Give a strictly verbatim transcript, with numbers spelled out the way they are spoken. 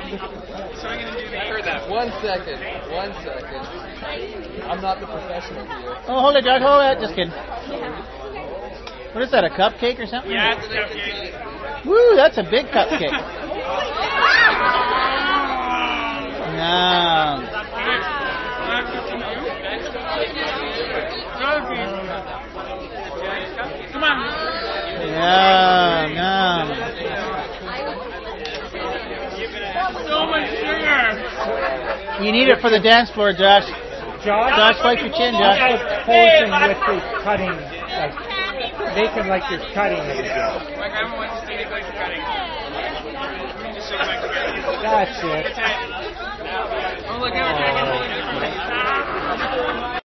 Heard that. One second. One second. I'm not the professional here. Oh, hold it, Doug. Hold it. Just kidding. What is that, a cupcake or something? Yeah, it's a cupcake. Woo, that's a big cupcake. Yum. Come on. Yum, yum. So much sugar. You need it for the dance floor, Josh. Josh, Josh, wipe your chin, Josh. posing with the cutting, like making like you're cutting it again. My grandma wants to see me like cutting. Just so like That's it. Oh, look, I'm